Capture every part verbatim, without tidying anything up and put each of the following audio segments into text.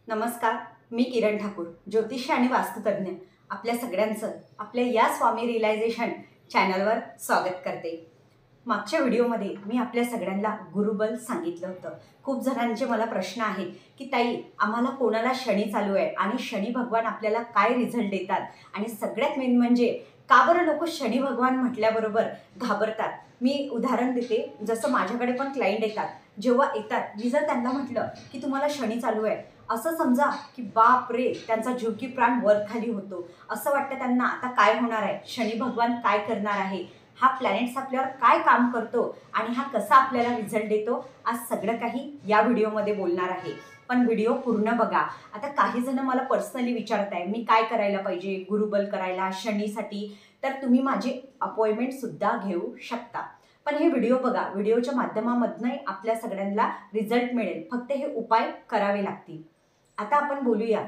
नमस्कार, मी किरण ठाकूर, ज्योतिष आणि वास्तुतज्ञ. आपल्या सगळ्यांचं आपल्या या स्वामी रियलायझेशन चॅनलवर स्वागत करते. मागच्या व्हिडिओमध्ये मी आपल्या सगळ्यांना गुरुबल सांगितलं होतं. खूप जणांचे मला प्रश्न आहेत की ताई, आम्हाला कोणाला शनी चालू आहे आणि शनी भगवान आपल्याला काय रिझल्ट देतात, आणि सगळ्यात मेन म्हणजे का बरं लोक शनी भगवान म्हटल्याबरोबर घाबरतात. मी उदाहरण देते. जसं माझ्याकडे पण क्लायंट येतात, जेव्हा येतात मी जर त्यांना म्हटलं की तुम्हाला शनी चालू आहे, असं समजा की बाप रे, त्यांचा जीव की प्राण वर खाली होतो. असं वाटतं त्यांना आता काय होणार आहे, शनी भगवान काय करणार आहे, हा प्लॅनेट्स आपल्यावर काय काम करतो आणि हा कसा आपल्याला रिझल्ट देतो, आज सगळं काही या व्हिडिओमध्ये बोलणार आहे. पण व्हिडिओ पूर्ण बघा. आता काही जण मला पर्सनली विचारत आहे मी काय करायला पाहिजे गुरुबल करायला शनीसाठी, तर तुम्ही माझी अपॉइंटमेंटसुद्धा घेऊ शकता. पण हे व्हिडिओ बघा, व्हिडिओच्या माध्यमामधनंही आपल्या सगळ्यांना रिझल्ट मिळेल. फक्त हे उपाय करावे लागतील. आता आपण बोलूया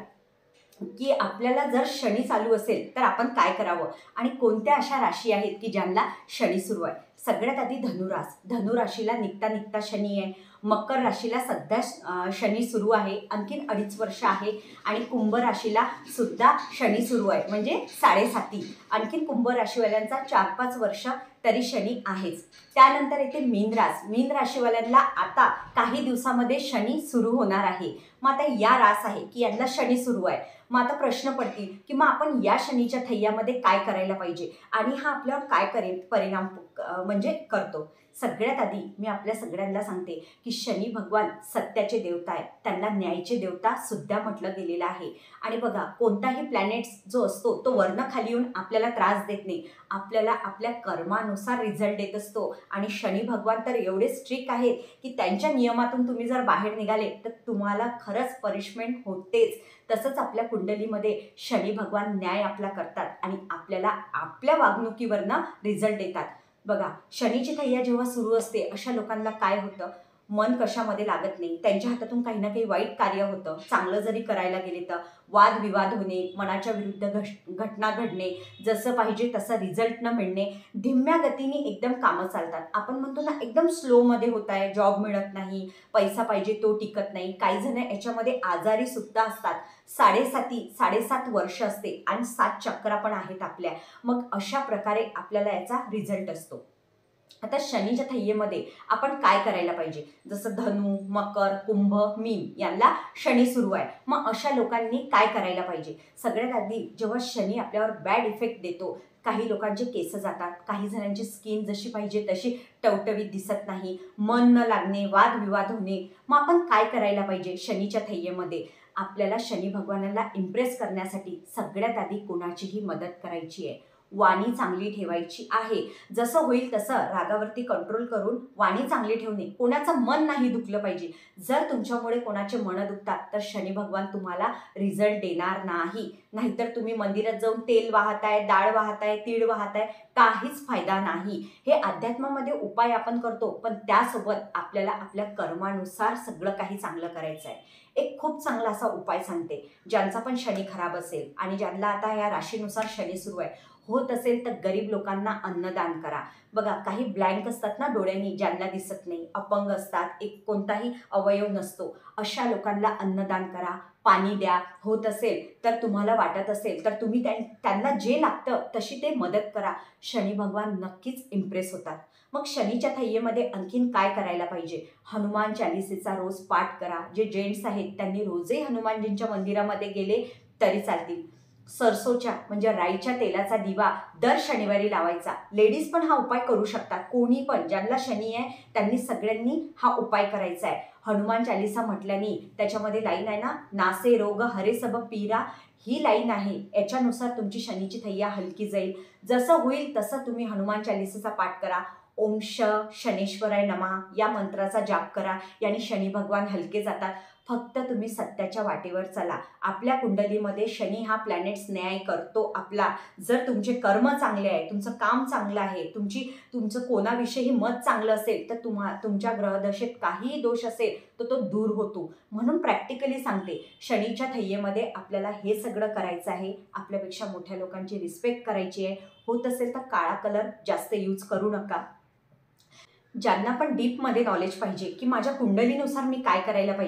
की आपल्याला जर शनी चालू असेल तर आपण काय करावं आणि कोणत्या अशा राशी आहेत की ज्यांना शनी सुरू आहे. सगळ्यात आधी धनुरास. धनुराशीला निघता निघता शनी आहे. मकर राशीला सध्या शनी सुरू आहे, आणखीन अडीच वर्ष आहे. आणि कुंभ राशीला सुद्धा शनी सुरू आहे, म्हणजे साडेसाती. आणखीन कुंभ राशीवाल्यांचा चार पाच वर्ष तरी शनी आहेच. त्यानंतर येते मीन रास. मीन राशीवाल्यांना आता काही दिवसामध्ये शनी सुरू होणार आहे. मग आता या रास आहे की यांना शनी सुरू आहे. मग आता प्रश्न पडतील की मग आपण या शनीच्या थैयामध्ये काय करायला पाहिजे आणि हा आपल्यावर काय करेल परिणाम म्हणजे करतो. सगळ्यात आधी मी आपल्या सगळ्यांना सांगते की शनी भगवान सत्याचे देवता आहे, त्यांना न्यायाचे देवता सुद्धा म्हटलं गेलेलं आहे. आणि बघा, कोणताही प्लॅनेट्स जो असतो तो वर्ण खाली येऊन आपल्याला त्रास देत नाही, आपल्याला आपल्या कर्मानुसार रिझल्ट देत असतो. आणि शनी भगवान तर एवढे स्ट्रिक्ट आहेत की त्यांच्या नियमातून तुम्ही जर बाहेर निघाले तर तुम्हाला खरंच पनिशमेंट होतेच. तसंच आपल्या कुंडलीमध्ये शनी भगवान न्याय आपला करतात आणि आपल्याला आपल्या वागणुकीवरनं रिझल्ट देतात. बघा, शनीची थैया जेव्हा सुरू असते अशा लोकांना काय होतं, मन कशामध्ये लागत नाही, त्यांच्या हातातून काही ना काही वाईट कार्य होतं. चांगलं जरी करायला गेले तर वादविवाद होणे, मनाच्या विरुद्ध घश घटना घडणे, जसं पाहिजे तसं रिझल्ट न मिळणे, धीम्या गतीने एकदम कामं चालतात. आपण म्हणतो ना एकदम स्लोमध्ये होत आहे, जॉब मिळत नाही, पैसा पाहिजे तो टिकत नाही. काही जण याच्यामध्ये आजारी सुद्धा असतात. साडेसाती साडेसात वर्ष असते आणि सात चक्रा पण आहेत आपल्या. मग अशा प्रकारे आपल्याला याचा रिझल्ट असतो. आता शनीच्या थैयेमध्ये आपण काय करायला पाहिजे, जसं धनु, मकर, कुंभ, मीन यांना शनी सुरू आहे. मग अशा लोकांनी काय करायला पाहिजे. सगळ्यात आधी जेव्हा शनी आपल्यावर बॅड इफेक्ट देतो, काही लोकांचे केस जातात, काही जणांची स्किन जशी पाहिजे तशी टवटवीत दिसत नाही, मन न लागणे, वादविवाद होणे. मग आपण काय करायला पाहिजे शनीच्या थैयेमध्ये. आपल्याला शनी भगवानाला इम्प्रेस करण्यासाठी सगळ्यात आधी कोणाचीही मदत करायची आहे, वाणी चांगली ठेवायची आहे. जसं होईल तसं रागावरती कंट्रोल करून वाणी चांगली ठेवणे, कोणाचं मन नाही दुखलं पाहिजे. जर तुमच्यामुळे कोणाचे मन दुखतात तर शनी भगवान तुम्हाला रिझल्ट देणार नाही. नाहीतर तुम्ही मंदिरात जाऊन तेल वाहताय, डाळ वाहताय, तीळ वाहताय, काहीच फायदा नाही. हे अध्यात्मामध्ये उपाय आपण करतो, पण त्यासोबत आपल्याला आपल्या कर्मानुसार सगळं काही चांगलं करायचं आहे. एक खूप चांगला असा उपाय सांगते. ज्यांचा पण शनी खराब असेल आणि ज्यांना आता या राशीनुसार शनी सुरू आहे, होत असेल तर गरीब लोकांना अन्नदान करा. बघा, काही ब्लँक असतात ना डोळ्यांनी, ज्यांना दिसत नाही, अपंग असतात, एक कोणताही अवयव नसतो, अशा लोकांना अन्नदान करा, पाणी द्या. होत असेल तर तुम्हाला वाटत असेल तर तुम्ही त्यांना जे लागतं तशी ते मदत करा. शनी भगवान नक्कीच इम्प्रेस होतात. मग शनीच्या थैयेमध्ये आणखीन काय करायला पाहिजे. हनुमान चालिसेचा रोज पाठ करा. जे जेंट्स आहेत त्यांनी रोजही हनुमानजींच्या मंदिरामध्ये गेले तरी चालतील. सरसोच्या म्हणजे राईच्या तेलाचा दिवा दर शनिवारी लावायचा. लेडीज पण हा उपाय करू शकतात, कोणी पण. ज्यांना शनी आहे त्यांनी सगळ्यांनी हा उपाय करायचा आहे. हनुमान चालिसा म्हटल्याने त्याच्यामध्ये लाईन आहे ना, नासे रोग हरे सब पीरा, ही लाईन आहे. याच्यानुसार तुमची शनीची थैया हलकी जाईल. जसं होईल तसं तुम्ही हनुमान चालिसेचा पाठ करा. ओम श शनेश्वराय नमः या मंत्राचा जाप करा. याने शनी भगवान हलके जातात. फक्त तुम्ही सत्याच्या वाटेवर चला. आपल्या कुंडलीमध्ये शनी हा प्लॅनेट्स न्याय करतो आपला. जर तुमचे कर्म चांगले आहे, तुमचं काम चांगलं आहे, तुमची तुमचं कोणाविषयी मत चांगलं असेल तर तुम्हा तुमच्या ग्रहदशेत काहीही दोष असेल तर तो, तो दूर होतो. म्हणून प्रॅक्टिकली सांगते, शनीच्या थैयेमध्ये आपल्याला हे सगळं करायचं आहे. आपल्यापेक्षा मोठ्या लोकांची रिस्पेक्ट करायची आहे. होत असेल तर काळा कलर जास्त यूज करू नका. ज्यांना पण डीपमध्ये नॉलेज पाहिजे की माझ्या कुंडलीनुसार मी काय करायला पाहिजे,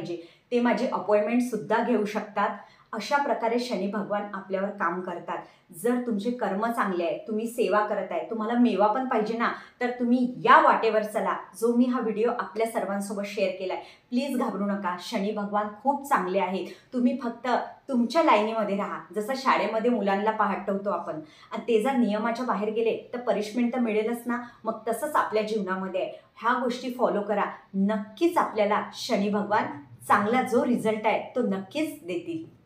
ते माझी अपॉइंटमेंटसुद्धा घेऊ शकतात. अशा प्रकारे शनी भगवान आपल्यावर काम करतात. जर तुमचे कर्म चांगले आहे, तुम्ही सेवा करत आहे, तुम्हाला मेवा पण पाहिजे ना, तर तुम्ही या वाटेवर चला जो मी हा व्हिडिओ आपल्या सर्वांसोबत शेअर केला आहे. प्लीज घाबरू नका, शनी भगवान खूप चांगले आहेत. तुम्ही फक्त तुमच्या लाईनीमध्ये राहा. जसं शाळेमध्ये मुलांना पाठवतो आपण आणि ते जर नियमाच्या बाहेर गेले तर पनिशमेंट तर मिळेलच ना. मग तसंच आपल्या जीवनामध्ये आहे. ह्या गोष्टी फॉलो करा. नक्कीच आपल्याला शनी भगवान चांगला जो रिझल्ट आहे तो नक्कीच देतील.